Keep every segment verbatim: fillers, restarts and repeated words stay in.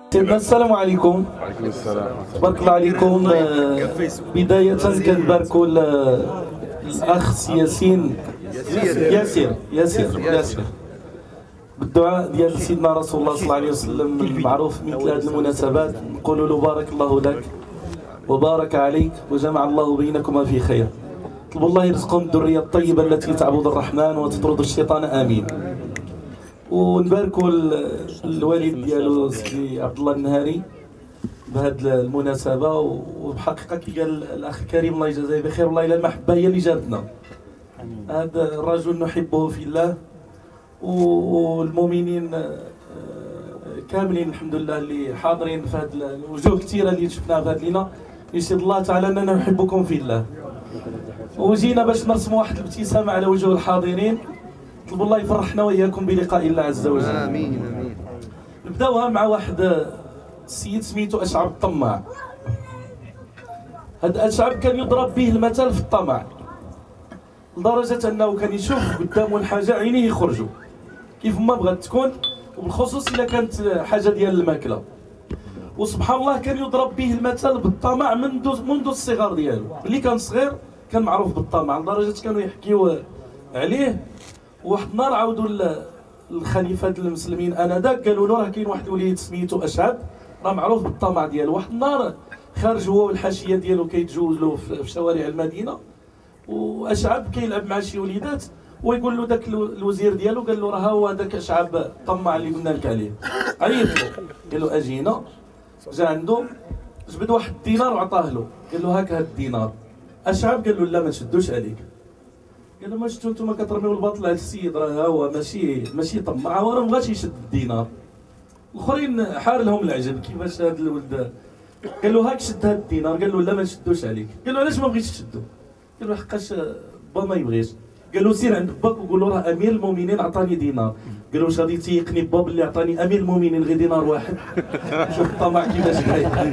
السلام عليكم. وعليكم السلام. تبارك الله عليكم. بداية كنباركوا الأخ ياسين ياسر ياسر ياسر بالدعاء ديال سيدنا رسول الله صلى الله عليه وسلم المعروف مثل هذه المناسبات، نقول له بارك الله لك وبارك عليك وجمع الله بينكما في خير. طلب الله يرزقهم الذرية الطيبة التي تعبد الرحمن وتطرد الشيطان، آمين. ونباركوا الوالد ديالو سيدي عبد الله النهاري بهذه المناسبة، وبحقيقة كي قال الأخ كريم الله يجازيه بخير، والله إلا المحبة هي اللي جابتنا. هذا الرجل نحبه في الله، والمؤمنين كاملين الحمد لله اللي حاضرين في هذه الوجوه كثيرة اللي شفناها في هذه الليلة. يشهد الله تعالى أننا نحبكم في الله، وجينا باش نرسموا واحد الابتسامة على وجوه الحاضرين. نطلب الله يفرحنا وإياكم بلقاء الله عز وجل. آمين آمين. نبداوها مع واحد السيد سميتو أشعب الطماع. هذا أشعب كان يضرب به المثل في الطمع، لدرجة أنه كان يشوف قدامه الحاجة عينيه يخرجوا كيف ما بغات تكون، وبالخصوص إذا كانت حاجة ديال الماكلة. وسبحان الله كان يضرب به المثل بالطمع منذ منذ الصغر ديالو. ملي كان صغير كان معروف بالطمع، لدرجة كانوا يحكيو عليه. واحد النهار عاودوا الخليفة المسلمين انذاك قالوا له راه كاين واحد الوليد سميتو أشعب راه معروف بالطمع ديالو. واحد النهار خارج هو والحاشيه ديالو كيتجولوا في شوارع المدينه، وأشعب كيلعب مع شي وليدات، ويقول له ذاك الوزير ديالو قال له راه هو هذاك أشعب الطماع اللي قلنا لك عليه. عيط له قال له اجينا، جا عنده جبد واحد الدينار وعطاه له، قال له هاك هاد الدينار. أشعب قال له لا ما تشدوش عليك. قال له ما شفتوا نتوما كترميو الباطل على السيد، راه هو ماشي ماشي طماع، هو راه مبغاش يشد الدينار. الاخرين حار لهم العجب كيفاش هذا الولد. قال له هاك شد هذا الدينار، قال له لا ما نشدوش عليك. قال له علاش ما بغيتش تشدو؟ قال له حقاش با ما يبغيش. قال له سير عند باك وقول له راه امير المؤمنين عطاني دينار. قال له واش غادي تيقني با باللي عطاني امير المؤمنين غير دينار واحد؟ شوف الطمع كيفاش كاين.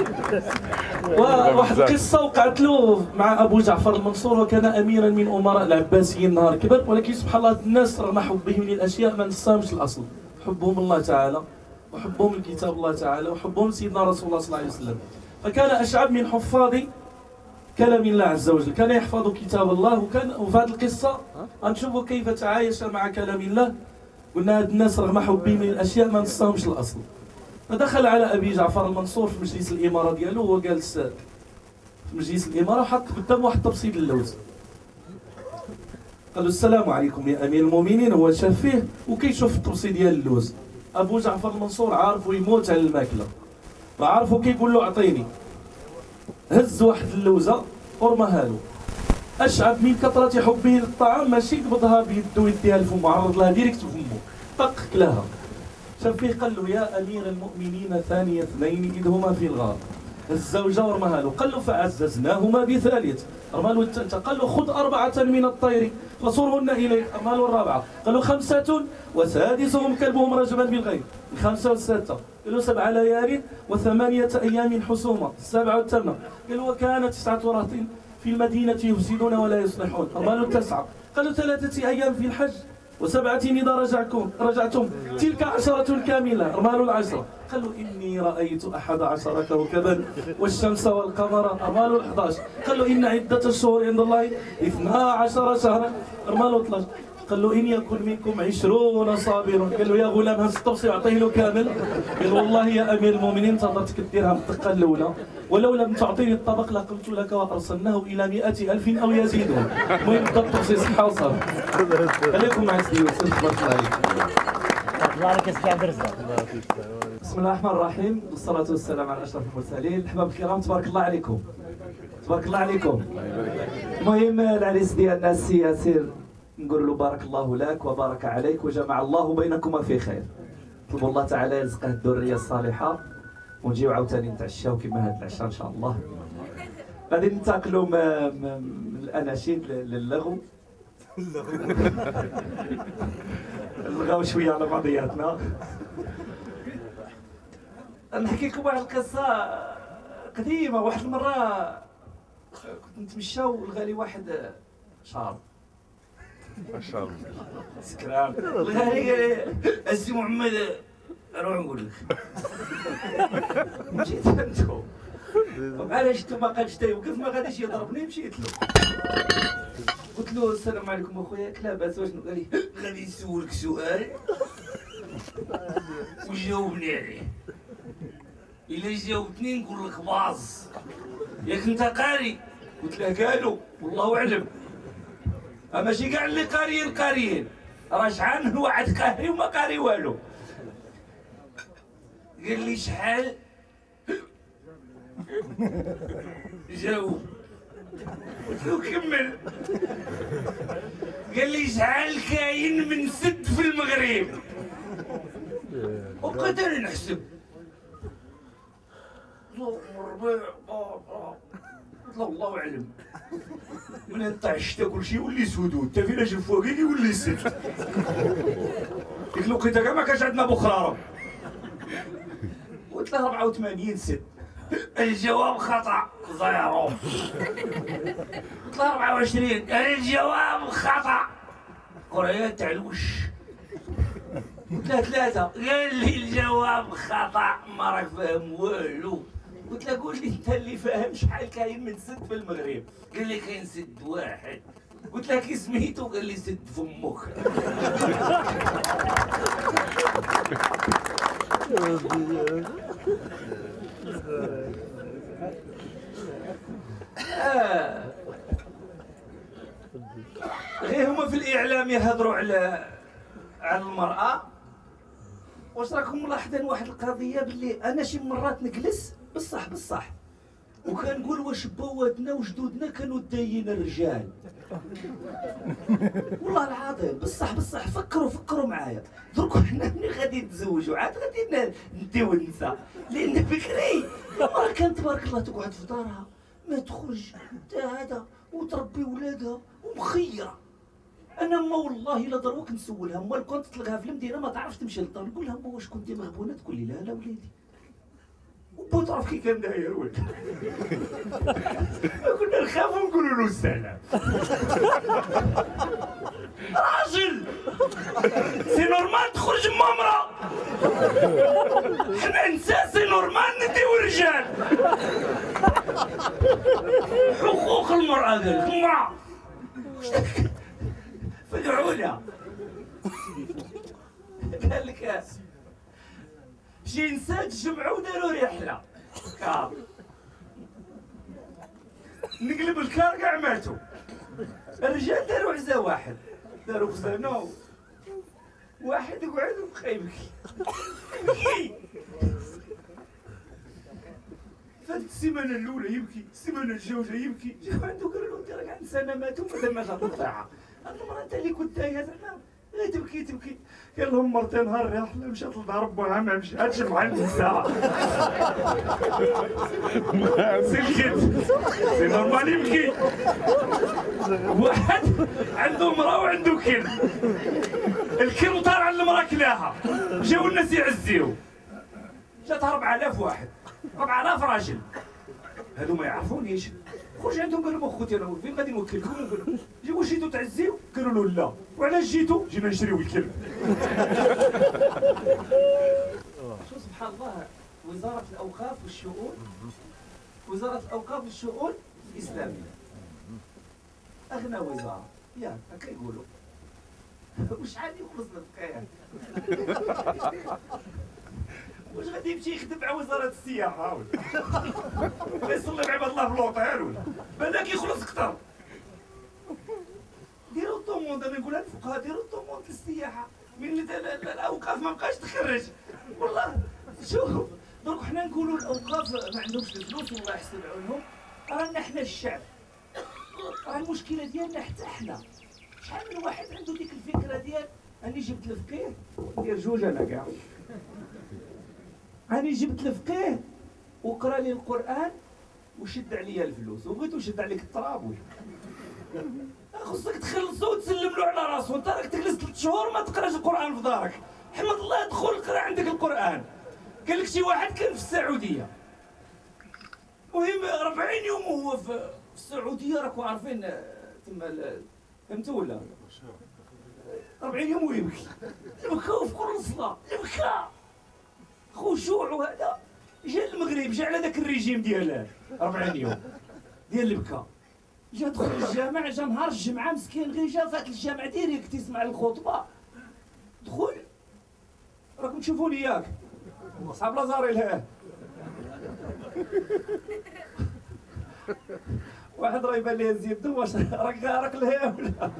وواحد القصه وقعت له مع ابو جعفر المنصور، وكان اميرا من امراء العباسيين نهار كبر. ولكن سبحان الله الناس رغم حبهم للاشياء ما نساهمش الاصل، حبهم الله تعالى وحبهم لكتاب الله تعالى وحبهم سيدنا رسول الله صلى الله عليه وسلم. فكان أشعب من حفاظ كلام الله عز وجل، كان يحفظ كتاب الله. وكان وفي هذه القصه غنشوفوا كيف تعايش مع كلام الله. قلنا هاد الناس رغم حبهم للاشياء ما نساهمش الاصل. فدخل على ابي جعفر المنصور في مجلس الاماره ديالو، وهو جالس في مجلس الاماره وحط قدامه واحد تبسيط اللوز. قال له السلام عليكم يا امير المؤمنين. هو شاف فيه وكيشوف التبسيط ديال اللوز. ابو جعفر المنصور عارفه يموت على الماكله، فعارفه كيقول له اعطيني. هز واحد اللوزه ورماها له. أشعب من كثرة حبه للطعام ماشي قبضها بيدو يديها لفمه، عرض لها ديريكت في فمه طق كلاها. شاف فيه قال له يا امير المؤمنين ثاني اثنين اذ هما في الغار. الزوجه ورماها له. قال له فعززناهما بثالث. رمى له الثالثه. قال له خذ اربعه من الطير فصرهن اليك. رمى له الرابعه. قال له خمسه وسادسهم كلبهم رجما بالغيب. الخمسه والسادسه. قال له سبع ليال وثمانيه ايام حسومه. السابعه والثامنه. قال له وكانت تسعه رهط في المدينه يفسدون ولا يصلحون. رمى له التسعه. قال له ثلاثه ايام في الحج وسبعة إذا رجعكم رجعتم تلك عشرة كاملة. رمى له العشرة. قال له إني رأيت أحد عشر كوكبا والشمس والقمر. رمى له الأحد عشر. قال له إن عدة الشهور عند الله اثنا عشر شهرا. رمى له اثنا عشر. قال له إن يكن منكم عشرون صابرون. قال له يا غلام هز التوصي أعطيه له كامل. قال والله يا أمير المؤمنين انتظرتك الدرهم الدقة الأولى، ولو لم تعطيني الطبق لقلت لك وأرسلناه إلى مئة ألف أو يزيدون. المهم بدا التوصي صحة وصافي. خليكم مع سيدي يوسف. تبارك الله عليك. الله عليك يا سيدي عبد الرزاق. بسم الله الرحمن الرحيم، والصلاة والسلام على أشرف المرسلين. الأحباب الكرام تبارك الله عليكم. تبارك الله عليكم. المهم العريس ديالنا السي ياسر نقول له بارك الله لك وبارك عليك وجمع الله بينكما في خير. نطلبوا الله تعالى يرزقه الذريه الصالحه، ونجيو عاوتاني نتعشاو كما هاد العشاء ان شاء الله. غادي ننتقلوا من الاناشيد للغو. نلغاو شويه على بعضياتنا. نحكي لكم واحد القصه قديمه. واحد المره كنت نتمشاو لغا لي واحد شارب ما شاء الله سكران. لغا لي السي محمد روح نقول لك. مشيت فهمتو علاش انتو ما قادش تيوقف ما غاديش يضربني. مشيت له قلت له السلام عليكم اخويا. لا باس. واش قال لي غادي نسولك سؤال وجاوبني عليه. الا جاوبتني نقول لك باز. ياك انت قاري؟ قلت له قالوا والله اعلم. ماشي كاع اللي قاريين قاريين، راه شحال من واحد قاري وما قاري والو. قال لي شحال؟ جاوب. قلت له كمل. قال لي شحال كاين من سد في المغرب؟ وبقيت انا نحسب. قلت له والله اعلم. من طاح الشتا كلشي يولي سدود، حتى فين جا فوقي يولي سد. ديك الوقيته كاع ما كانش عندنا بخراره. قلت له أربعة وثمانين سد. الجواب خطأ زيرو. قلت له أربعة وعشرين. الجواب خطأ. قريه تاع الوش. قلت له ثلاثة. قال لي الجواب خطأ ما راك فاهم والو. قلت له قول لي انت اللي فاهم شحال كاين من سد في المغرب؟ قال لي كاين سد واحد. قلت له كي سميتو؟ قال لي سد فمك. آه. غير هما في الاعلام يهضروا على على المراه. واش راكم ملاحظين واحد القضيه باللي انا شي مرات نجلس بصح بصح وكنقول واش بواتنا وجدودنا كانوا دايين الرجال. والله العظيم بصح بصح. فكروا فكروا معايا درك حنا ملي غادي نتزوجوا عاد غادي نديو النساء. لان بكري المراه كانت تبارك الله تقعد في دارها ما تخرج حتى هذا وتربي ولادها ومخيره. انا ما والله الا دروك نسولها مال كنت تلقاها في المدينه ما تعرفش تمشي للدار. نقول لها ما واش كنتي مغبونه؟ تقول لي لا لا وليدي. وبو تعرف كي كان داير ولد. كنا نخافوا نقولوا له السلام. راجل سي نورمال تخرج مع امراه. حنا نساء سي نورمال نديو رجال. حقوق المراه قال لك ما فدعونا. قال لك شي نساء تجمعوا وداروا رحله كار. نقلب الكار كاع ماتوا. الرجال داروا عزا واحد. داروا خزانه واحد يقعد وبقى يبكي يبكي. فهاد السيمانه الاولى يبكي، السيمانه الجوجه يبكي. جاو عنده قالوا له انت راك عند سنه ماتوا مازال ما جات الطاعه. المراه انت اللي كنت دايره زعما غير تبكي تبكي. قال لهم مرتين نهار الرحله مشات لدار بوها ما مشاتش مع النساء. سلكت سي نورمال يبكي. واحد عنده مراه وعنده كلب. الكلب طار على المراه كلاها. جاو الناس يعزيو. جاتها أربعة آلاف واحد. أربعة آلاف راجل. هادو ما يعرفونيش. خرج عندهم قال لهم اخوتي انا فين غادي نوكلكم؟ نقول جيبوا جيتوا تعزيو؟ قالوا له لا. وعلاش جيتوا؟ جينا نشريو الكلب. شو سبحان الله. وزارة الأوقاف والشؤون وزارة الأوقاف والشؤون الإسلامية أغنى وزارة ياك هكا يقولوا. وشحال يخلص الفقيه؟ واش غادي يمشي يخدم مع وزارة السياحة ولا يصلي مع عباد الله في لوطيل ولا بالك يخلص أكثر. ديروا الطوموند. أنا نقولها للفقهاء ديروا الطوموند للسياحة. من الأوقاف ما بقاش تخرج والله. شوف درك حنا نقولوا الأوقاف ما عندهمش الفلوس والله يحسب عونهم. رانا حنا الشعب. راه المشكلة ديالنا حتى حنا. شحال من واحد عنده ديك الفكرة ديال أني جبت الفقيه ندير جوج أنا كاع. أنا جبت الفقيه وقرا لي القرآن وشد عليا الفلوس وبغيت نشد عليك التراب. خصك تخلصو وتسلم له على راسو. انت راك تجلس ثلاث شهور ما تقراش القرآن في دارك. حمد الله دخل قرا عندك القرآن. قال لك شي واحد كان في السعودية. المهم أربعين يوم وهو في السعودية. راكم عارفين تما فهمتوا ولا؟ أربعين يوم ويبكي. البكاء في كل صلاة البكاء. خشوع وهذا جا المغرب، جا على ذاك الريجيم ديال أربعين يوم ديال البكا، جا دخل الجامع، جا نهار الجمعه مسكين غير جا فات الجامع ديريكت يسمع الخطبه، دخل راكم تشوفوني ياك صحاب لازاري الهاه واحد راه يبان ليه زيد واش راك راك الهاه ولا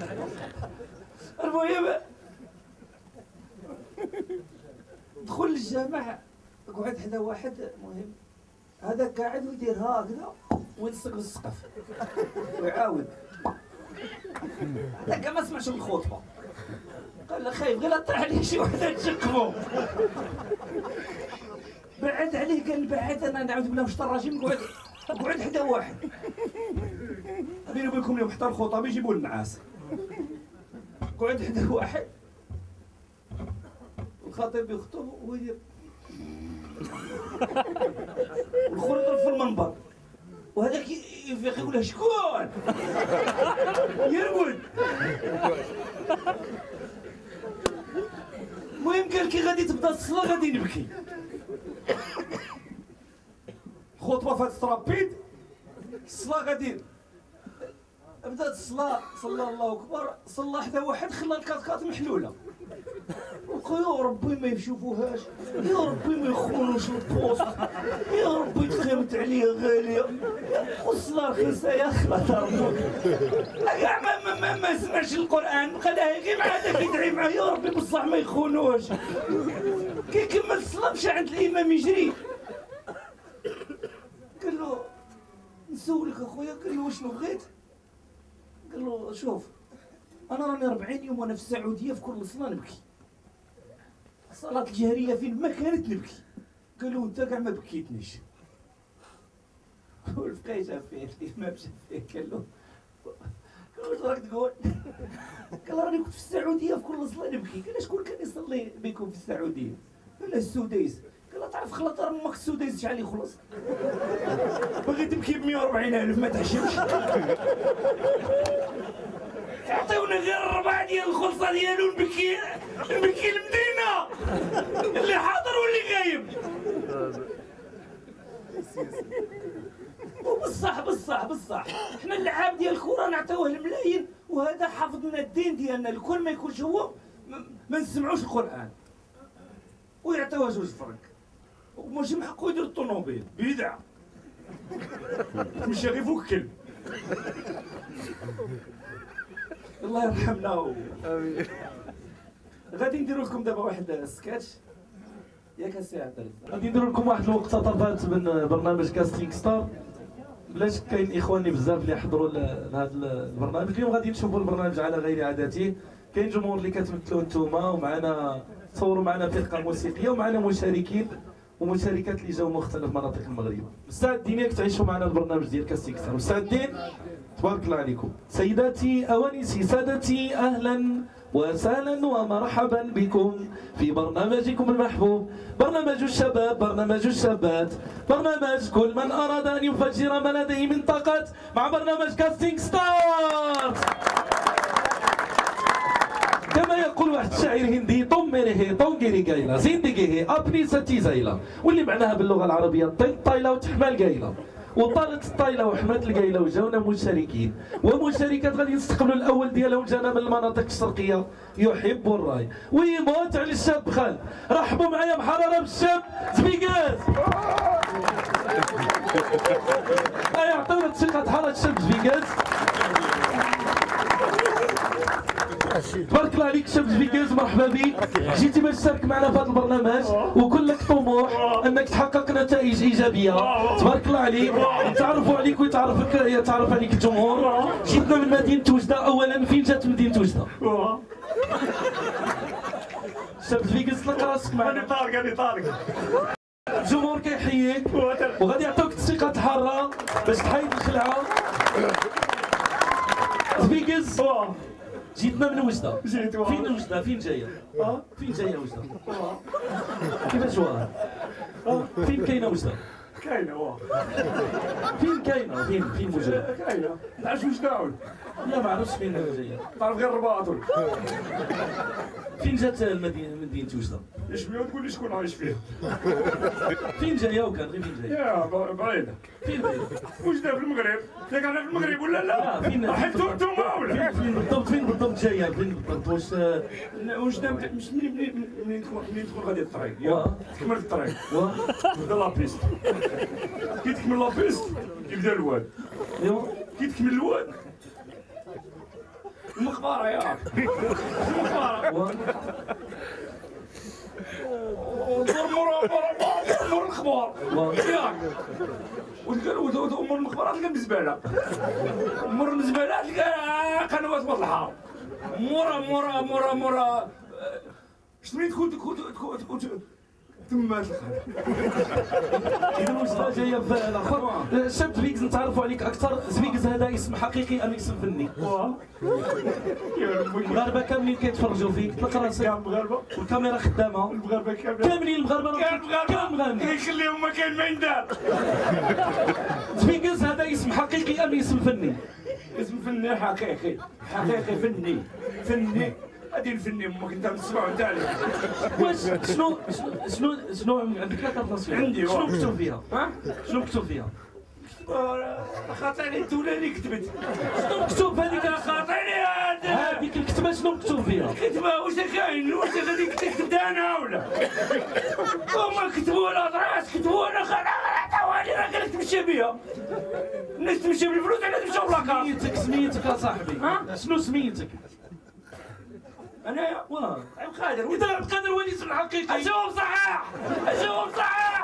المهم دخل الجامع قعد حدا واحد مهم، هذا قاعد ويدير هكذا ويلصق بالسقف ويعاود، هذاك ما سمعش الخطبه، قال له خايف غير طيح عليه شي وحده تشكمو، بعد عليه قال بعد انا نعوذ بالله من الشيطان الرجيم، قعد قعد حدا واحد بيني وبينكم اليوم حتى الخطب يجيبوا النعاس، قعد حدا واحد الخطيب يخطب ويدير والخور يضرب في المنبر، وهذاك يفيق يقول له شكون؟ يرقد. المهم قال كي غادي تبدا الصلاة غادي نبكي. الخطبة فات ترابيد، الصلاة غادي بدات الصلاة، صلى الله أكبر، صلى حدا واحد خلى الكاطكاط محلولة. وقال يا ربي ما يشوفوهاش، يا ربي ما يخونوش البوست، يا ربي تخيمت عليه غالية، والصلاة رخيصة يا خلاص ربك. كاع ما, ما, ما سمعش القرآن، خلاها غير مع هذاك يدعي معاه يا ربي بصح ما يخونوش. كي كمل الصلاة مشى عند الإمام يجري. قال له نسولك اخويا، قال له وشنو بغيت؟ قال له شوف انا راني أربعين يوم وانا في السعوديه في كل صلاه نبكي، الصلاه الجهريه فين ما كانت نبكي. قال له انت كاع ما بكيتنيش. والفقيه شاف فيه الامام شاف فيه، قال له قال له واش راك تقول؟ قال راني كنت في السعوديه في كل صلاه نبكي. قال له شكون كان يصلي بكم في السعوديه؟ قال له السديس. قال له تعرف خلط امك السديس شحال يخلص؟ باغي تبكي ب مية وأربعين ألف ما تحشمش. تعطيونا غير الربع ديال الخلصه ديالو نبكي نبكي المدينه، اللي حاضر واللي غايب. وبالصح بالصح بالصح حنا اللعاب ديال الكره نعطيوه الملايين، وهذا حافظنا الدين ديالنا، الكل ما يكونش هو ما نسمعوش القران ويعطيوه جوج فرنك، وماشي من حقه يدير الطوموبيل بدعه، مشى غير فوق الكلب. الله يرحمنا و... غادي نديرو لكم دابا واحد السكاتش ياك السي عبد الرزاق، غادي نديرو لكم واحد المقتطفات من برنامج كاستينغ ستار. بلا شك كاين اخواني بزاف اللي حضروا لهذا البرنامج، اليوم غادي نشوفوا البرنامج على غير عادته. كاين جمهور اللي كتمثلوه نتوما، ومعنا تصوروا معنا فرقه موسيقيه، ومعنا مشاركين ومشاركات اللي جاوا مختلف مناطق المغرب. مستعدين ياك تعيشوا معنا البرنامج ديال كاستينغ ستار؟ مستعدين؟ تبارك الله عليكم. سيداتي أوانسي سادتي، أهلا وسهلا ومرحبا بكم في برنامجكم المحبوب، برنامج الشباب، برنامج الشابات، برنامج كل من أراد أن يفجر ما لديه من طاقات مع برنامج كاستينغ ستار. كما يقول واحد الشاعر هندي، طمره طونجيري قايله زندقيه ابني ستي زايله، واللي معناها باللغه العربيه طيب طايله وتحمل قايله، وطالت الطايله وحمات القايله، وجاونا مشاركين ومشاركات غادي يستقبلوا الاول ديالهم جانا من المناطق الشرقيه يحب الراي ويموت على الشاب خالد. رحبوا معايا بحراره بالشاب زبيكاز. يعطيونا ثقه حراره الشاب زبيكاز. تبارك الله عليك شاب زبيكاز، مرحبا بك. جيتي باش تشارك معنا في هذا البرنامج وكلك طموح انك تحقق نتائج ايجابيه. تبارك الله عليك، تعرفوا عليك ويتعرفك يتعرف عليك الجمهور. جيتنا من مدينه وجده. اولا فين جات مدينه وجده؟ شاب زبيكاز طلق راسك معنا. طارق انا طارق. الجمهور كيحييك وغادي يعطوك الثقه الحاره باش تحيد الخلعه. زبيكاز جيتنا من وجده. جيت فين وجده؟ فين جايه؟ اه فين جايه وجده؟ كيفاش واعر؟ اه فين كاينه وجده؟ كاينه واه. فين كاينه؟ فين فين موجوده؟ كاينه تعرف واش كاعول؟ لا ما عرفتش فين جايه. تعرف غير الرباط. فين جات المدينه مدينه وجده؟ شبيه تقول لي شكون عايش فيه؟ فين جايه وكان غير فين جايه؟ يا بعيده. فين بعيده؟ وجده في المغرب، ياك انا في المغرب ولا لا؟ فين حيتو انتوما ولا؟ فين بالضبط فين بالضبط جايه؟ فين بالضبط واش وجده مش منين منين منين تكون منين تكون غادي الطريق، واه. تكمل الطريق، واه. تبدا لابيست. كي تكمل لابيست يبدا الواد. ايوا. كي تكمل الواد المقبره ياك. المقبره. واه. ودور مورا مورا مورا الخبار. واه. ياك. ومر المقبره تلقى بالزباله. مر الزباله تلقى قنوات بطل الحار. مورا مورا مورا مورا شنو تكون تكون تكون تكون تما اذا وجده جايه في الاخر. شاب زبيكز نتعرفوا عليك اكثر. زبيكز هذا اسم حقيقي ام اسم فني؟ المغاربه كاملين كيتفرجوا فيك، طلق راسك. كاع المغاربه والكاميرا خدامه. المغاربه كاملين كاملين المغاربه. كاع المغاربه كاع المغاربه. يخليهم ما كاين ما يندار. زبيكز هذا اسم حقيقي ام اسم فني؟ اسم فني حقيقي حقيقي فني فني هذه الفني امك انت تسمعوا انت عليه. واش شنو شنو شنو عندك لا كارت عندي شنو مكتوب فيها؟ ها شنو مكتوب فيها؟ خاطرني الدوله اللي كتبت. شنو مكتوب هذيك؟ خاطرني هذا هذيك الكتبه شنو مكتوب فيها؟ كتبه واش كاين واش غادي كتبتها انا ولا هما كتبوا الاطراس كتبوا انا عطاوها لي راه قالت تمشي بها الناس تمشي بالفلوس على تمشي بلاكا. سميتك سميتك اصاحبي. ها؟ شنو سميتك؟ انايا واه عبد القادر اذا عبد القادر هو الاسم الحقيقي. الجواب صحيح الجواب صحيح.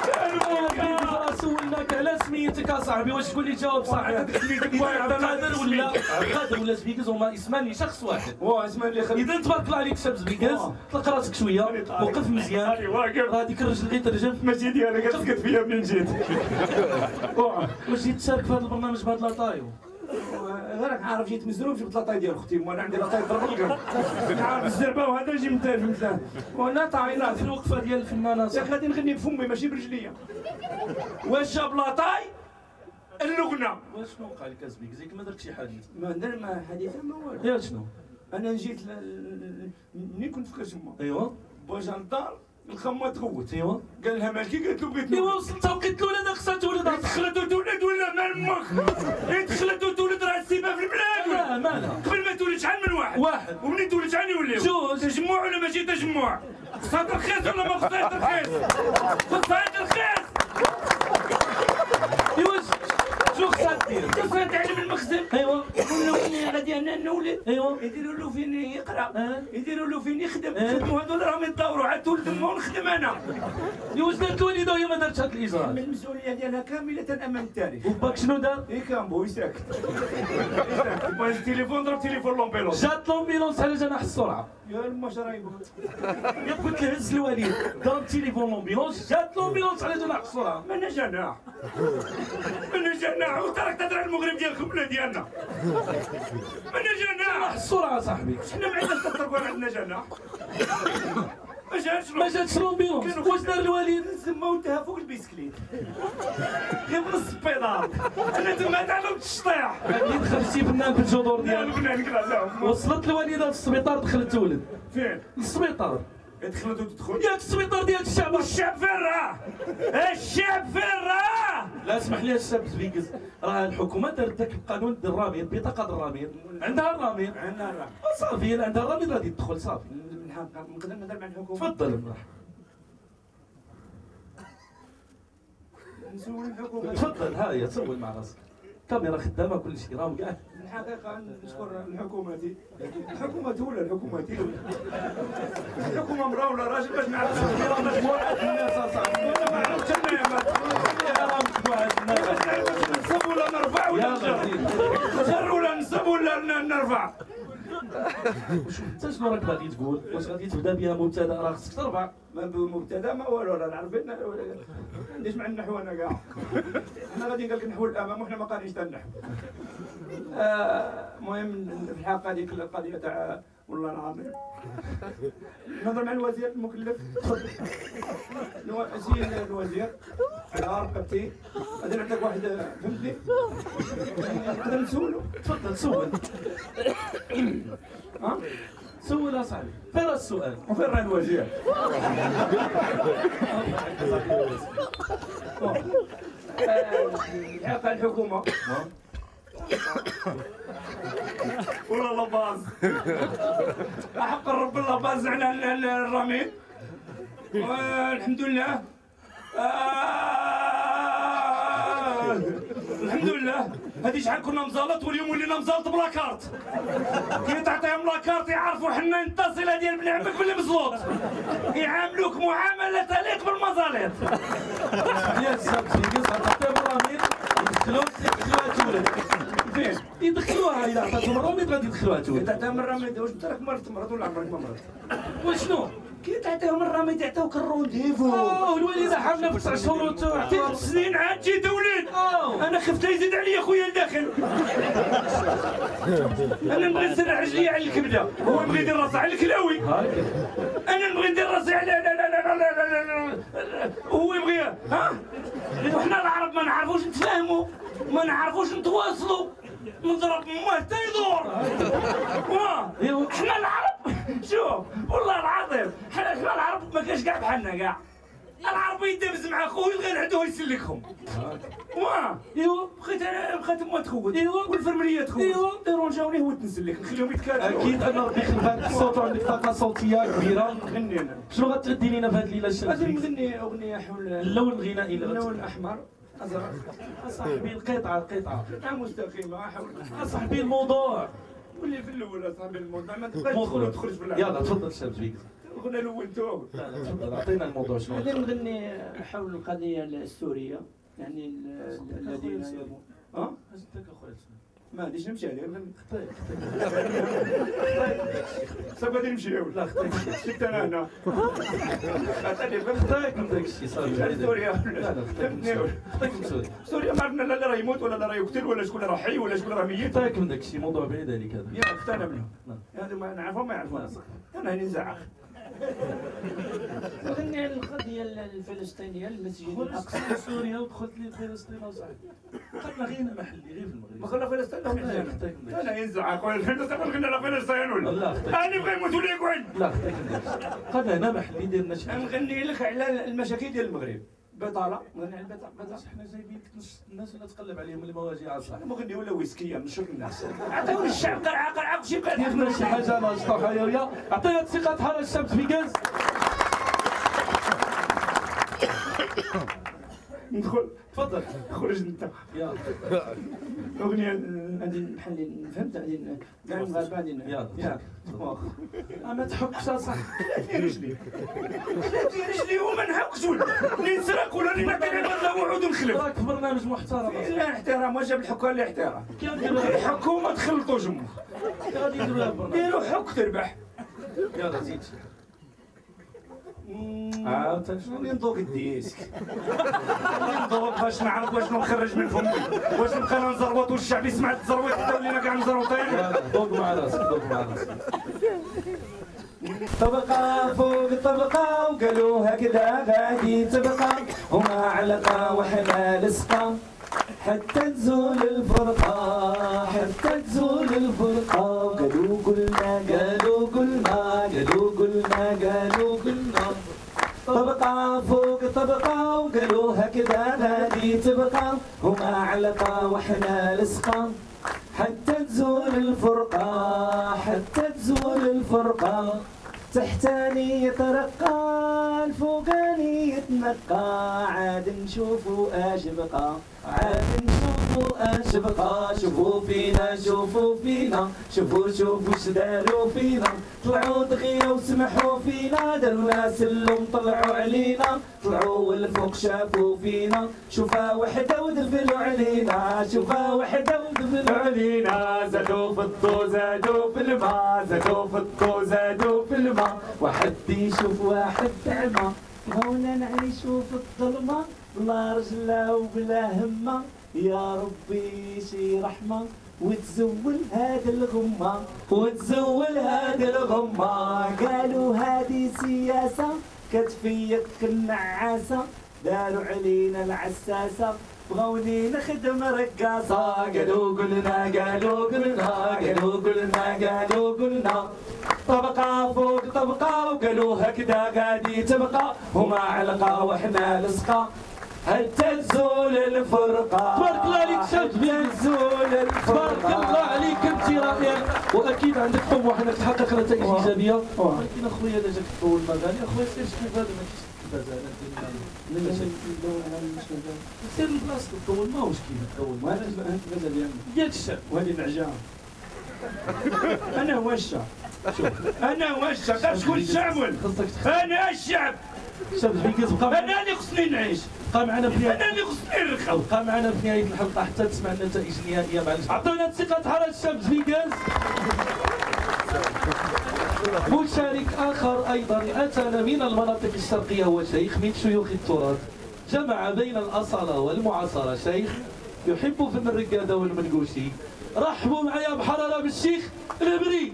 سولناك على سميتك اصاحبي واش تقول لي جواب صحيح؟ عبد القادر ولا عبد القادر ولا زبيكز هما اسمان لشخص واحد. واه اسمع لي خلي اذا تبارك الله عليك شاب زبيكز طلق راسك شويه وقف مزيان. هاني واقف راه هذيك الرجل غير ترجم. ماشي ديالك كتسكت فيا منين جيت. واه واش جيت تشارك في هذا البرنامج بهذا لاطايو؟ غير عارف جيت مزروب جبت لاطاي ديال اختي وانا عندي لاطاي ضرب القلب. عارف الزربه وهذا جي من فهمتها وانا طايله في الوقفه ديال الفنانه يا غادي نغني بفمي ماشي برجليا. واش جاب لاطاي اللغنه. واش شنو وقع لك زبيك زيك ما درت شي حديث؟ ما ندير ما حديث ما والو. يا شنو؟ انا جيت منين كنت في كرشمه ايوا با جا للدار الخمه تغوت. ايوا قال لها مالكي قالت له بغيت ايوا نولد. وصلت وقيت له لا خصها تولد. دخلت وتولد ولا مال امك دخلت وتولد راه السيبه في البلاد ولا لا مالها قبل ما تولد شحال من واحد واحد ومنين تولد شحال يوليو جوج. تجمع ولا ماشي تجمع خصها ترخيص ولا ما خصهاش ترخيص خصها ترخيص ايوا شنو خصها دير؟ خصها تعلم المخزن ايوا ولا وين غادي انا نولد ايوا يديروا له فين يقرا اه. يديروا له فين يخدم اه. خدموا هذول راهم يتطوروا عاد تولد امه ونخدم انا. ايوا واش دارت الوالده وهي ما دارتش هذا الاجراء؟ المسؤوليه ديالها كامله امام التاريخ. وباك شنو دار؟ اي كان بوي ساكت ساكت بغا التليفون ضرب تليفون لومبيلونس. جات لومبيلونس على جناح السرعه. يا الما شرايبه يا قلت له هز الوليد ضرب تليفون لومبيلونس جات لومبيلونس على جناح السرعه. مانا جناح مانا جناح وتراك تهضر على المغرب ديالكم ولا ديالنا. مانا جناح السرعه صاحبي. حنا ما عندناش تطرقوا عندنا جناح. ما جاتش ما جاتش لومبيلونس. واش دار الوالد؟ تما وداها فوق البيسكليت غير بنص البيدال. انا تما تعلمت الشطيح. اللي دخلتي فنان في الجذور لا ديالك. نقول لك لا لا وصلت الوالده للسبيطار دخلت تولد. فين للسبيطار. دخلت وتدخل ياك السبيطار ديال الشعب. الشعب فين راه الشعب فين راه. لا اسمح لي الشاب زبيكز راه الحكومه دارت ذاك القانون ديال الرامير بطاقه الرامير عندها الرامير عندنا راه صافي الا عندها الرامير غادي تدخل صافي. نقدر نهضر مع الحكومه. تفضل نسول الحكومه. تفضل ها هي تسول مع راسك. كاميرا خدامه كل شيء راهم كاع. الحقيقه نشكر الحكومه الحكومه ولا الحكومه الحكومه مراه ولا راجل باش نعرف مجموعه الناس اصاحبي انا ما عرفتش انا راهم مجموعه الناس نصب ولا نرفع ولا نجر ولا نصب ولا نرفع. انت شنو راك باغي تقول؟ واش غادي تبدا بها مبتدا راه خصك ترفع؟ ما مبتدا ما والو راه نعرف ما عنديش مع النحو انا كاع. احنا غادي قال لك نحو الامام وحنا ما قارينش تاع النحو. المهم في الحلقه هذيك القضيه تاع والله العظيم نهضر مع الوزير المكلف. سي الوزير لا رقبتي غادي نعطيك واحد فهمتني نقدر نسولو. تفضل سول. ها سول اصاحبي فين راه السؤال؟ وفين راه الوجيه؟ الحق الحكومه ولا لاباز احق الرب اللاباز على الرميد الحمد لله آه الحمد لله. هذه شحال كنا مزالط واليوم ولينا مزالط بلا كارت. كي تعطيهم لا كارت يعرفوا حنا التصله ديال بن عمك باللي مزلوط، يعاملوك معامله تليق بالمزاليط. يا السبت يجلس تعطيهم الرميد يدخلوها يدخلوها تولد فين؟ يدخلوها اذا عطاتهم الرميد غادي يدخلوها تولد. تعطيهم الرميد واش انت راك مرضت مرض ولا عمرك ما مرضت؟ وشنو؟ كي تعطيهم الرميد يعطيوك الرونديفو. اوه الوالده حامله بتسع شهور عطيك سنين عاد جي تولد. انا خفت يزيد عليا خويا لداخل. انا نبغي نسرع رجلي على الكبده، هو يبغي يدير راسه على الكلاوي. انا نبغي ندير راسي على لا لا لا لا لا لا هو يبغي ها؟ وحنا العرب ما نعرفوش نتفاهموا، ما نعرفوش نتواصلوا، نضرب ما حتى يدور. حنا العرب شوف والله العظيم حنا العرب ما كاش كاع بحالنا كاع. العربي يدبز مع خويا الغير عنده يسلكهم. واه ايوا بقيت انا بقيت ما تخوت ايوا والفرمليه تخوت ايوا ديرونجاوني هو تنسلك نخليهم يتكاتلوا. اكيد ان ربي خلقك الصوت وعندك طاقه صوتيه كبيره. نغني انا. شنو غتغدي لينا في هذه الليله الشمسيه؟ غادي نغني اغنيه حول اللون الغنائي اللون الاحمر ازرق. اصاحبي القطعه القطعه قطعه مستقيمه حول اصاحبي الموضوع. واللي في الاول اصاحبي الموضوع ما تبقاش تدخل وتخرج في اللعب. يلا تفضل شمس بيك. الغنى الاول تو. لا لا تفضل اعطينا الموضوع شنو. غادي نغني حول القضيه السوريه يعني الذين ها؟ انت اخويا ما غاديش نمشي عليه خطيك صافي غادي نمشيو. لا خطيك شفت انا هنا عطاني خطيك من داك الشيء صافي. سوريا لا لا فهمتني. خطيك من سوريا. سوريا ما عرفنا لا اللي راه يموت ولا اللي راه يقتل ولا شكون راه حي ولا شكون راه ميت. خطيك من داك الشيء موضوع بعيد عليك هذا. يا اختنا منهم هذو ما نعرفهم ما يعرفون. انا هاني نزعق. نغني على القضيه الفلسطينيه المسجد الاقصى. خرجت سوريا ودخلت لي فلسطين وصاحبي. قلنا غير محلي غير في المغرب. ما قلنا فلسطين لهم خطيك من داك انا ينزعق ولا غنى على فلسطين ولا لا خطيك. انا نبغي يموت ولا يقعد. لا خطيك من داك الشيء. قلنا هنا محلي ديالنا شي حاجه. نغني لك على المشاكل ديال المغرب. بطاله نغني على البطاله. بطاله حنا جايبين نص الناس اللي تقلب عليهم المواجع اصاحبي. انا مغني ولا ويسكيه نشوف الناس. عطيو الشعب قرعه قرعه وشي بقى ديرنا شي حاجه ناشطه حيويه. عطينا ثقه حاره الشمس بيكاز. ندخل تفضل خرج انت. يلا اغنيه غادي نحل فهمت غادي كاع المغاربه غادي يلا ياك ما تحكش اصاحبي. خلاتني رجلي خلاتني رجلي وما نحكش ولا نسرق ولا نعطي لها وعود ونخلف. راك في برنامج محترم. لا احترام وجاب الحكام لا احترام. كي غنديروا الحكومه تخلطوا جمه. كي غادي يديروا لها البرنامج. ديروا حك تربح. يلا زيد. عاوتاني غادي ندوق الديسك. غادي ندوق باش نعرف واش نخرج من فمي، واش نبقى نزروط والشعب يسمع التزرويط حتى ولينا كاع مزروطين. دوق مع راسك دوق مع راسك. طبقة فوق طبقة وقالوا هكذا غادي تبقى وما علقة وحنا لصقة حتى تزول الفرقة حتى تزول الفرقة وقالوا قلنا قالوا قلنا قالوا قلنا قالوا قلنا طبقة فوق طبقة وقالوا هكذا غادي تبقى وما علقة وحنا لصقة حتى تزول الفرقة حتى تزول الفرقة تحتاني يترقى الفوقاني يتنقى عاد نشوفوا اش بقى عاد نشوفوا اش بقى شوفوا فينا شوفوا فينا شوفوا شوفوا اش داروا فينا طلعوا دغيا وسمحوا فينا درونا سلم طلعوا علينا طلعوا الفوق شافوا فينا شوفا وحده ودبلوا علينا شوفا وحده ودبلوا علينا زادوا في الضو زادوا في الماء زادوا في الضو زادوا في الماء واحد يشوف واحد تعمى هونا نعيشوا في الظلمة بلا رجلة وبلا همة يا ربي شي رحمة وتزول هاد الغمة وتزول هاد الغمة قالوا هادي سياسة كتفيك النعاسة داروا علينا العساسة بغاوني نخدم رقاصة قالوا قلنا قالوا قلنا قالوا قلنا قالوا قلنا طبقة فوق طبقة وقالوا هكذا غادي تبقى هما علقة وحنا لصقة حتى تزول الفرقة. تبارك الله عليك شاب تزول الفرقة. تبارك الله عليك انت رائع واكيد عندك طموح انك تحقق نتائج ايجابيه ولكن اخويا الا جاك تطول المغاني اخويا سير شوف هذا ما كاينش التلفازه انا سير لبلاصتك تطول ماهوش كيما تطول وهذا التلفازه ديالنا ياك الشاب وهذه العجام. انا هو الشعب. انا هو الشعب. تعرف شكون الشعب ولا؟ انا الشعب. شاب بيكيز بقى انا اللي خصني نعيش. بقى معنا في انا اللي خصني نرخو. بقى معنا في نهايه الحلقه حتى تسمع النتائج النهائيه مع الجميع. عطونا الثقه حرج الشاب فيكاز. مشارك اخر ايضا اتانا من المناطق الشرقيه هو شيخ من شيوخ التراث جمع بين الاصاله والمعاصره شيخ يحب فن الرقاده والمنقوشي. رحبوا معايا بحراره بالشيخ الهبري.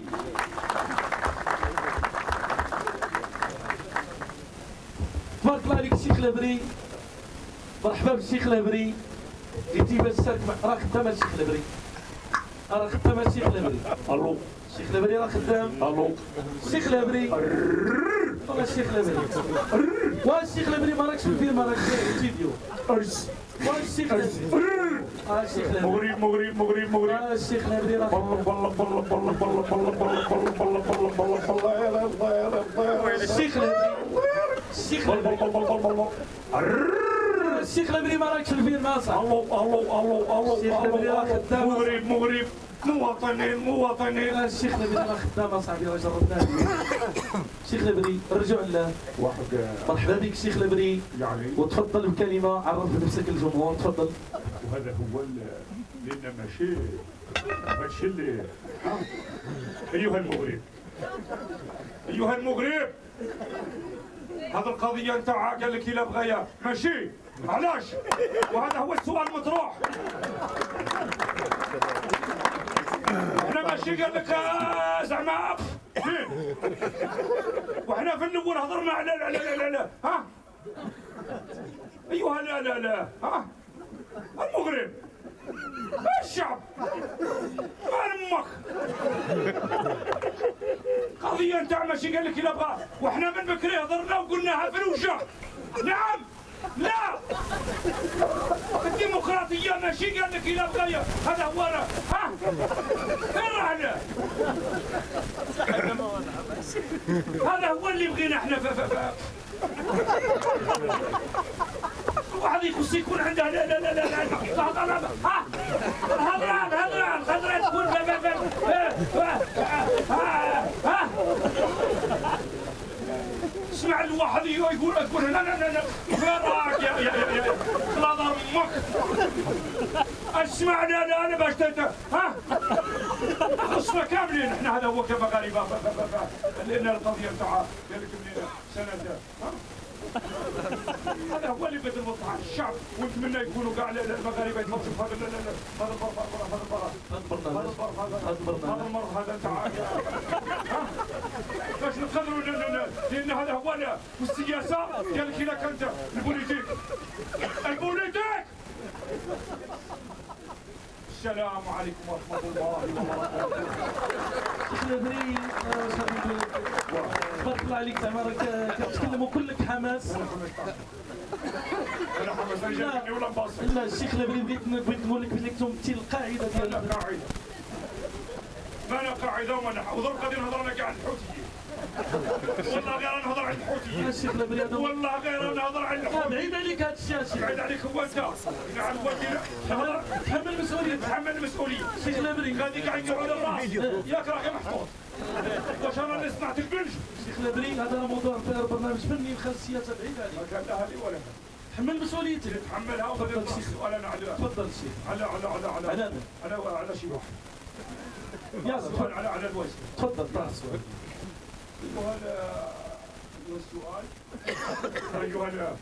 تبارك الله عليك الشيخ الهبري. مرحبا بالشيخ الهبري. جيتي باش تشارك مع راه خدام الشيخ الهبري. راه خدام الشيخ الهبري. الو الشيخ الهبري راه خدام. الو الشيخ الهبري. والله الشيخ الهبري. واه الشيخ الهبري ما راكش في الفيلم راك في فيديو. ارس واه الشيخ الهبري. اه الشيخ الهبري. مغرب مغرب مغرب مغرب اه الشيخ الهبري راه بالله بالله بالله بالله بالله بالله بالله بالله بالله بالله بالله بالله يا رب يا رب يا رب الشيخ الهبري. الشيخ الهبري. الشيخ الهبري ما راكش في الفيلم اصاحبي. الله الله الله الله الشيخ الهبري راه الله خدام. مغرب مغرب مواطنين مواطنين. آه الشيخ الهبري راه خدام اصاحبي راه جربناه. الشيخ الهبري رجعوا لله. واحد مرحبا بك الشيخ الهبري يعني وتفضل بكلمه عرف بنفسك الجمهور تفضل. وهذا هو لان ماشي ماشي اللي ايها المغرب ايها المغرب هذه القضيه نتاع قال لك الا بغايا ماشي علاش وهذا هو السؤال المطروح. احنا ماشي قال لك آه زعما فين وحنا في الاول هضرنا على لا لا لا لا ها ايها لا لا لا ها المغرب الشعب مال امك قضيه نتاع ماشي قال لك الا بغا وحنا من بكري هضرنا وقلناها في الوجه. نعم لا الديمقراطيه ماشي قال لك الا بغايا هذا هو راه ها فين رانا هذا هو اللي بغينا احنا ف ف ف واحد يخص يكون عنده لا لا لا لا لا الهضره ها الهضره الهضره الهضره تكون ها اسمع الواحد يقول تقول لا لا لا لا فين راك يا يا يا خلاص امك اسمع لا لا انا باش ها خصنا كاملين احنا هذا هو كمغاربه لان القضيه نتاع قال لك من سنه ها هذا هو اللي بغيت نوضح الشعب ونتمنى يكونوا كاع المغاربه يتفرجوا في هذا لا لا لا هذا البرنامج هذا البرنامج هذا المرض هذا نتاع باش نقدروا لان هذا هو والسياسه قال لك الا كانت البوليتيك البوليتيك. السلام عليكم ورحمه الله وبركاته. الشيخ الهبري تبارك الله عليك زعما راك كتكلموا كلك حماس. انا حماس انا جايبني ولا مباصي. لا الشيخ الهبري بغيت بغيت نقول لك بلي تمثل القاعده ديال لا قاعده ما انا قاعده وما انا وضرب غادي نهضر انا كاع الحوثيين والله غير نهضر عن الحوثيين. الشيخ الهبري هذا والله غير نهضر عن الحوثيين. بعيد عليك هذا الشيء الشيخ. بعيد عليك هو انت نعم هو نهضر تحمل المسؤوليه تحمل المسؤوليه. الشيخ الهبري غادي كاع يقعد الراس ياك راه غير محطوط واش انا اللي صنعت البنج. الشيخ الهبري هذا موضوع برنامج فني خاص السياسه بعيد عليك. ما كان لها لي ولا تحمل مسؤوليتك. تحملها وغادي نطرح السؤال انا على تفضل الشيخ. على على على على على على على شي واحد يا سؤال على على الوزن. تفضل طرح السؤال. ايها ايها السؤال ايها ال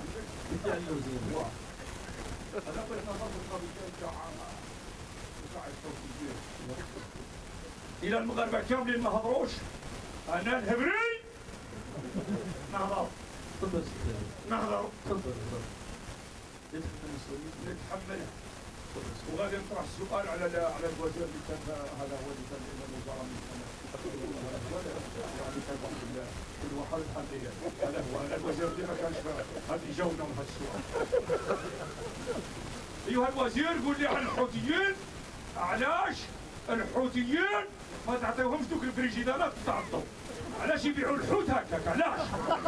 انا بغيت نهضر في القضيه نتاع نتاع الحوثيين. الى المغاربه كاملين ما هضروش انا الهبري نهضر تفضل نهضر. تفضل نتحملها. وغادي نطرح السؤال على على الوزير اللي كان هذا هو اللي كان الوزاره اللي كان يعني كان واحد في الوحده الحاليه. هذا هو هذا الوزير اللي ما كانش غادي يجاوبنا من هذا السؤال. ايها الوزير قول لي عن الحوثيين، علاش الحوثيين ما تعطيوهمش دوك الفريجيدالات تاع الضوء؟ علاش يبيعوا الحوت هكاك؟ علاش؟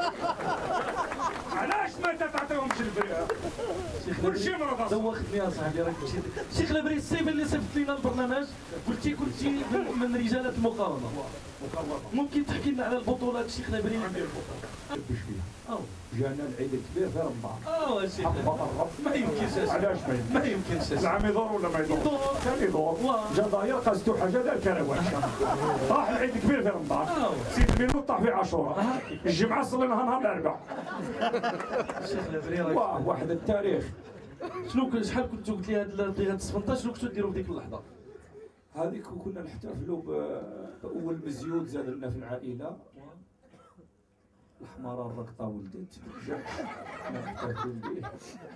علاش ما تعطيوهمش الفريجيدالات؟ كلشي مرضى. دوختني يا صاحبي راك مشيت. شيخ لبري الصيف اللي صيفط لنا البرنامج قلتي كنتي من, من رجالة المقاومة. مقاومة. ممكن تحكي لنا على البطولات شيخ لبري؟ عندي البطولة. نبش فيها. أو. جانا العيد الكبير في رمضان. اه الشيخ ما يمكنش. علاش ما يمكنش؟ ما يمكنش. العام يدور ولا ما يدور؟ يدور. كان يدور. جا داير قصدو حاجه دار كروات. طاح العيد الكبير في رمضان. سيد الميلود طاح في عاشوراء. الجمعه صليناها نهار الاربعاء. الشيخ لبري واه واحد التاريخ. شنو شحال كنتو قلت لي هاد هاد السبنطاش شنو كنتو ديروا في ديك اللحظه؟ هذيك كنا نحتفلوا باول مزيود زاد لنا في العائله. الحمارة الرقطة ولدت نحتفل به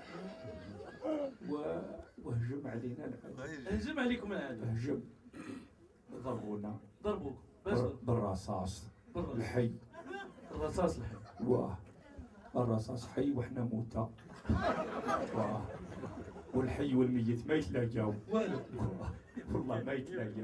وهجم علينا العدو. هجم عليكم العدو. هجم ضربونا. ضربوك باش بالرصاص الحي. الرصاص الحي. واه الرصاص حي وحنا موتى. واه والحي والميت ما يتلاقاو. والو والله ما يتلاقاو.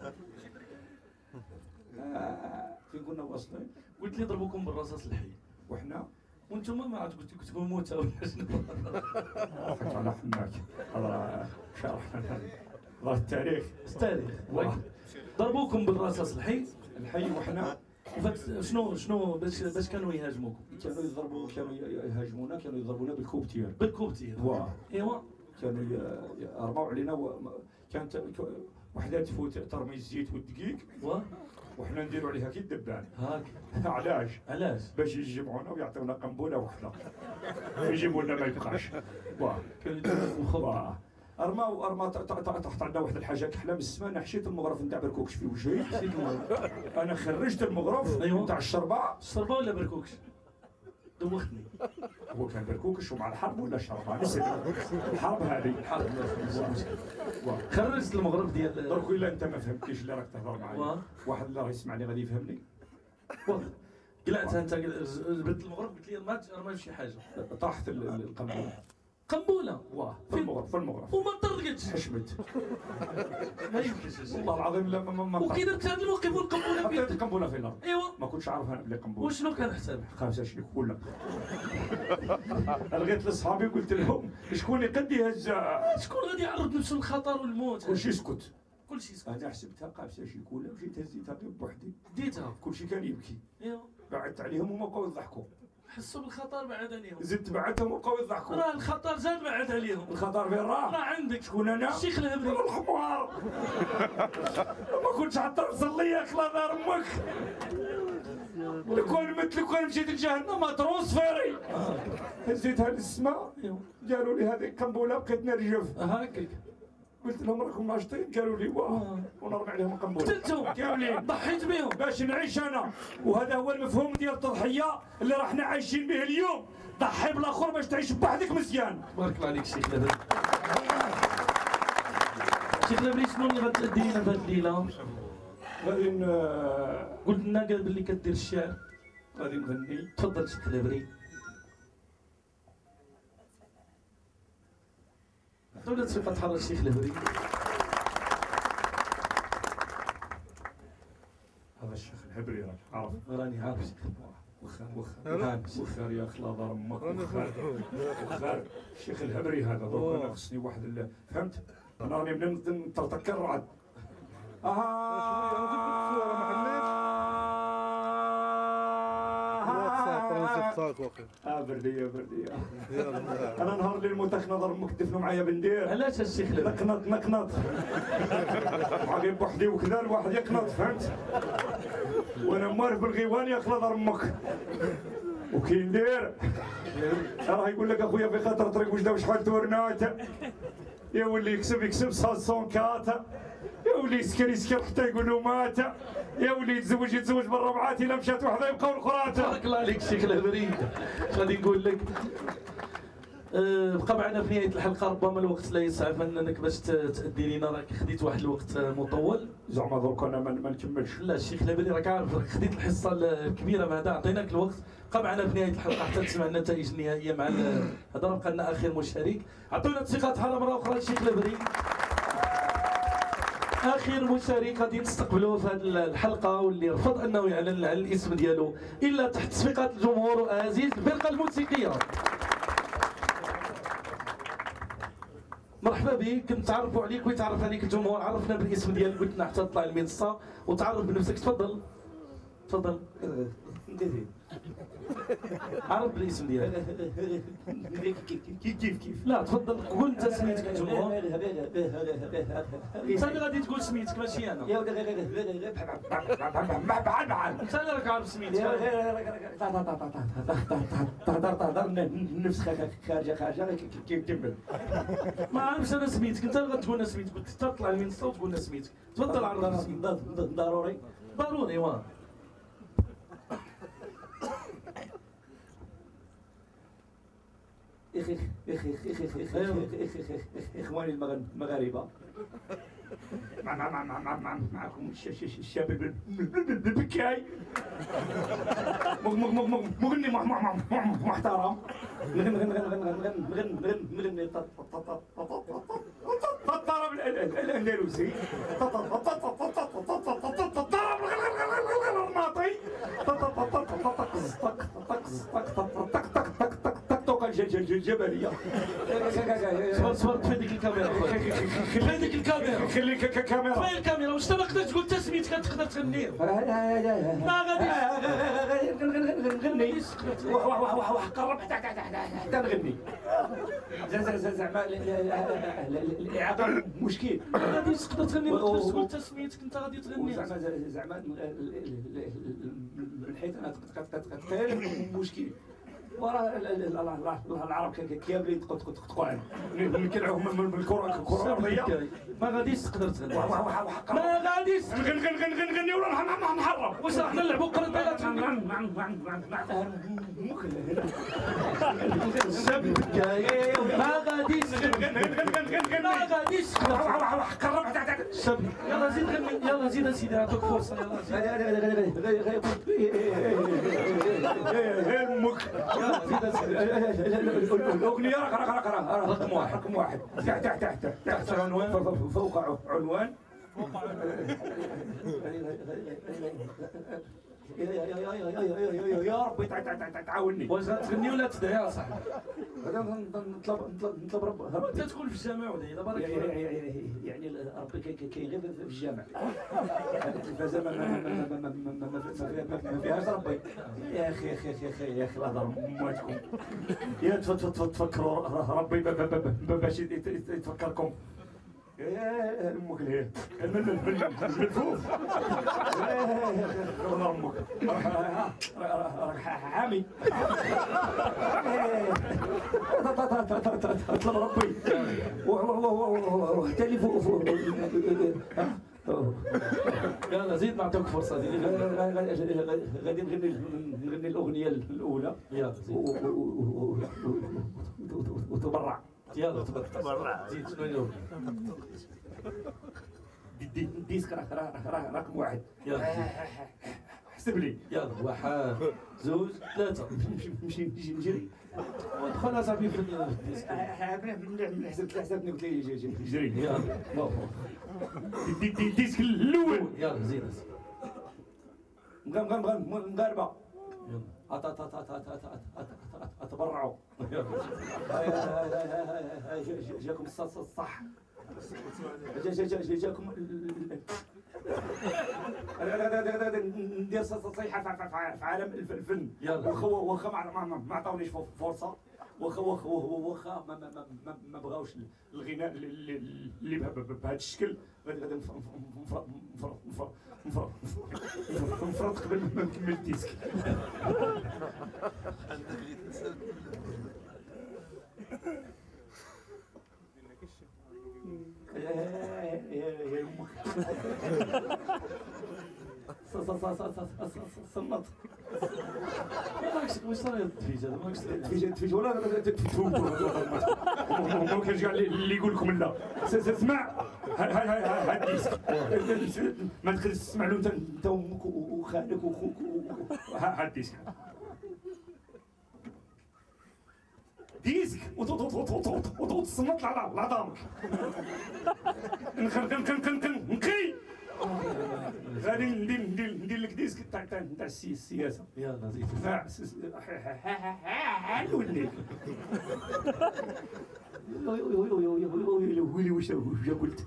آه فين كنا واصلين؟ قلت لي ضربوكم بالرصاص الحي وحنا وانتم ما عاد قلت لكم تكونوا موتى ولا شنو؟ حكى على حماك الله شرح الله التاريخ. التاريخ ضربوكم بالرصاص الحي الحي وحنا شنو شنو باش باش كانوا يهاجموكم؟ كانوا يضربوا كانوا يهاجمونا كانوا يضربونا بالكوبتير. بالكوبتير واه ايوا كانوا يرموا علينا. كانت وحده تفوت ترمي الزيت والدقيق واه وحنا نديروا عليها كي الدبان. هاك علاش؟ علاش؟ باش يجمعونا ويعطيونا قنبله وحده يجيبوا لنا ما يبقاش. واه واه ارماو ارما تحت عندنا واحد الحاجه كحله من السماء. انا حشيت المغرف نتاع بركوكش في وجهي. انا خرجت المغرف نتاع الشربه. الشربه ولا بركوكش؟ دوختني. هو كان بركوكش ومع الحرب ولا الشربه؟ الحرب هذه. الحرب خرجت المغرب ديال درك الا انت ما فهمتيش اللي راك تهضر معايا. واحد اللي راه يسمعني غادي يفهمني. قلعتها انت جبت المغرب قلت لي ما رمى شي حاجه. طاحت القنبله. قنبله؟ واه في المغرب في المغرب وما طرقتش. حشمت. ما يمكنش والله العظيم لا ما ما وكي درت هذا الموقف والقنبله حطيت القنبله في الارض. ايوا ما كنتش عارف انا بلي قنبله. وشنو كان حسابك؟ خمسه شريك ولا لقيت لصحابي قلت لهم شكون يقد يهز. شكون غادي يعرض نفسه للخطر والموت؟ كلشي يسكت. كلشي يسكت. انا حسبتها قابسه شي كولا وجيت هزيتها غير بوحدي. ديتها كلشي كان يبكي. ايوا بعدت عليهم وما بقاو يضحكوا. حسوا بالخطر بعد عليهم. زدت بعدهم وبقاو يضحكوا. راه الخطر زاد بعد عليهم. الخطر فين راه؟ راه عندك. شكون انا؟ الشيخ الهبري. الحمار. ما كنتش حتى نصلي يا اخي دار امك. لو كان مثل لو كان مشيت لجهنم ترونسفيري. هزيتها للسماء. قالوا لي هذه قنبله بقيت نرجف. هكاك. قلت لهم راكم ناشطين؟ قالوا لي واه ونرمي عليهم القنبله. قتلتهم كاملين. ضحيت بهم باش نعيش انا. وهذا هو المفهوم ديال التضحيه اللي راحنا عايشين به اليوم. ضحي بالاخر باش تعيش بوحدك مزيان. بارك الله عليك الشيخ لبري. الشيخ لبري شنو اللي غتأدي لنا في هذه الليله؟ غادي قلت لنا قال بلي كدير الشعر. غادي نغني. تفضل الشيخ لبري. دولة ثقة حر الشيخ الهبري. هذا الشيخ الهبري راك عارف. راني عارف الشيخ. وخر وخر وخر يا اخي الله امك وخر وخر الشيخ الهبري هذا دوك انا خصني واحد اللي فهمت. انا راني نطرطق الرعد. اه برديه برديه. انا نهار اللي نموت اخي نظر امك تدفنوا معايا بندير. علاش الشيخ الهبري؟ نقنط نقنط. باقي بوحدي وكذا الواحد يقنط فهمت. وانا مارف بالغيوان يا اخي نظر امك. وكي ندير راه يقول لك اخويا في خاطر طريق وجده وشحال تورنات. يا ولي يكسب يكسب صاصون كاتا. يا ولي يسكر يسكر حتى يقول له مات. يا ولي يتزوج يتزوج بالربعات الا مشات وحده يبقاو الخرات. بارك الله عليك الشيخ الهبري. اش غادي نقول لك؟ أه بقى معنا في نهايه الحلقه، ربما الوقت لا يسعف انك باش تادي لنا، راك خديت واحد الوقت مطول. زعما درك انا ما نكملش. لا الشيخ لابالي راك عارف، راك خديت الحصه الكبيره بعدا عطيناك الوقت. بقى معنا في نهايه الحلقه حتى تسمع النتائج النهائيه مع هذا. بقى لنا اخر مشارك، عطونا تصفيقات حاره مره اخرى الشيخ لابالي. اخر مشارك غادي نستقبلوه في هذه الحلقه، واللي رفض انه يعلن على الاسم ديالو الا تحت تصفيقات الجمهور عزيز الفرقه الموسيقيه. مرحبا بك، كنتعرفوا عليك ويتعرف عليك الجمهور. عرفنا بالاسم ديالك، قلت لنا حتى تطلع المنصه وتعرف بنفسك. تفضل تفضل. عرف بالاسم ديالك. كيف كيف كيف لا تفضل قول انت سميتك الجمهور. انت اللي غادي تقول سميتك ماشي انا. بحال بحال انت اللي راك عارف سميتك. تهضر تهضر نفسك خارجه خارجه كيف كمل. ما عارفش انا سميتك، انت اللي غتقول لنا سميتك. قلت تطلع المنصه وتقول لنا سميتك. تفضل عرف سميتك. ضروري ضروري. واه اخي اخي اخي اخي اخي اخواني المغاربه، مع مع مع مع مع معكم الشاب البكاي، مغني محترم، مغني الطرب الاندلسي، الطرب الغرناطي، الجبليه. صبر صبر في هذيك الكاميرا خويا، في هذيك الكاميرا. خلي الكاميرا فين الكاميرا؟ واش انت ما قدرتش تقول تسميتك تقدر تغني؟ ما غاديش نغني قرب حتى حتى نغني. زعما الاعاقه مشكل. ما غاديش تقدر تغني، ما تقدرش تقول تسميتك انت غادي تغني. زعما زعما من حيث انا تقريبا مشكل. وراه العرب كاملين تقطعوا نكلعوهم من الكره الكره الارضيه. ما غاديش تقدر تغني، ما غاديش نغني ولا نحرم. واش راح نلعبوا قرد ولا تغني؟ الشاب البكاي ما غاديش ما غاديش قرب الشاب. يلا زيد غني، يلا زيد اسيدي، نعطيك فرصه. يلا زيد الاغنيه رقم واحد رقم واحد تحت تحت تحت تحت عنوان فوق عنوان يا ربي تعاوني. واش غتغني ولا تدعي يا صاحبي؟ نطلب نطلب رب انت تكون في الجامع ولا الا بارك يعني ربي كاين غير في الجامع. التلفازه ما فيهاش ربي. يا اخي يا اخي يا اخي يا اخي الهضر مواتكم يا تفكروا ربي باش يتفكركم. يا امك الهي الملفوف غنى امك راك حامي. طلب ربي واحتلف. يلا زيد نعطيك فرصه. غادي نغني نغني الاغنيه الاولى. يلا زيد وتبرع. يلا تبرع. زيد شنو اليوم؟ ديسك رقم واحد. يلا حسب لي. يلا واحد زوج ثلاثة. نمشي نجي نجري. ودخل اصاحبي في الديسك. حسبت حسبتني قلت لي جري. يلا الديسك الاول. يلا زيد. مغاربه يلا اتبرعوا. جاكم الصح. جاكم ندير صيحه في عالم الفن. واخا واخا ما عطاونيش فرصه، واخا واخا واخا ما بغاوش الغناء اللي بهذا الشكل. غادي غادي نفرط نفرط نفرط نفرط قبل ما نكمل الديسك. يا امك صنت واش راه الدفيج هذا ماكش تفيج تفيج ولا تفوق ما كاينش كاع اللي يقول لكم لا. اسمع هاد الديسك ما تخليش تسمع له انت انت امك وخالك وخوك هاد الديسك ديسك وتصنت على عظامك. نخن نخن نخن نقي غادي ندير ندير ندير لك ديسك تاع تاع تاع السياسه. يلا زيد الوليد ويلي واش قلت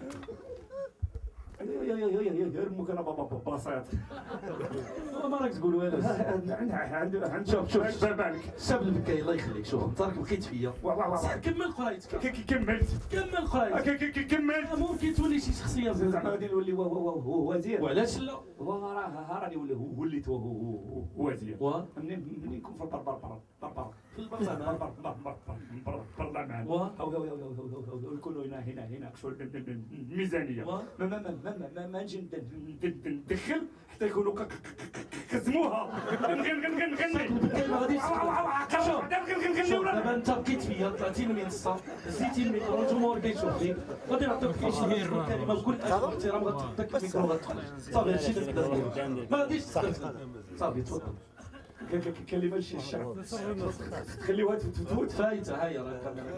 يا امك انا بابا بسيط ما راك تقول والو. عنده عنده شوف شوف بالك شاب البكاي الله يخليك. شوف انت راك بقيت فيا صح كمل قرايتك كملت كمل قرايتك كملت ممكن تولي شي شخصيه زعما غادي نولي وزير. وعلاش لا راه راني وليت وزير و منين منين نكون في البربر بربر في البرلمان برلمان و نكونوا هنا هنا هنا الميزانيه ما ما ما ما ما ما نجي ندخل حتى يكونوا كزموها غنغني البكاي ما غاديش شوف دابا انت بقيت فيا طلعتي المنصه هزيتي الميكرو الجمهور كيشوفني غادي نعطيك شي كلمه بكل ادب واحترام غتحطك الميكرو غتخرج صافي هادشي اللي تقدر ما غاديش تقدر صافي تفضل كلمه شي الشعب خليوها تفوت فايته هاي راه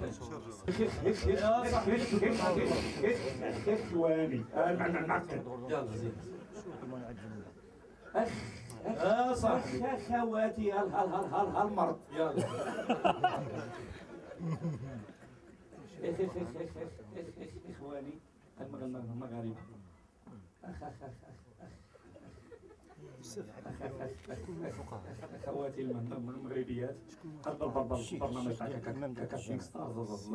اخواني نعقد يلا زيد اخ اه صاحبي اخواتي هال هال هال هال هالمرض يلا اخ اخ اخ اخ اخ اخواني المغاربه اخ اخ اخ اخ اخواتي المغربيات هذا البرنامج تاع كاكاشينغ ستارز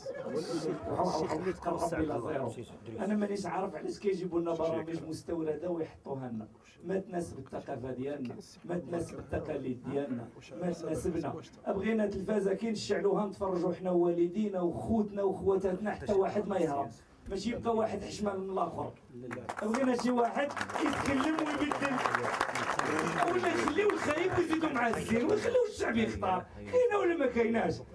زيرو. انا مانيش عارف علاش كيجيبوا لنا برامج مستورده ويحطوها لنا ما تناسب الثقافه ديالنا ما تناسب التقاليد ديالنا ما تناسبنا. بغينا تلفازه كي نشعلوها نتفرجوا حنا والدينا وخوتنا وخواتاتنا حتى واحد ما يهرب ماشي يبقى واحد حشمان من الاخر. بغينا شي واحد يتكلم ويبدل ولا يخليو الخايب ويزيدوا مع الزين ويخليو الشعب يختار. كاينه ولا ما كايناش؟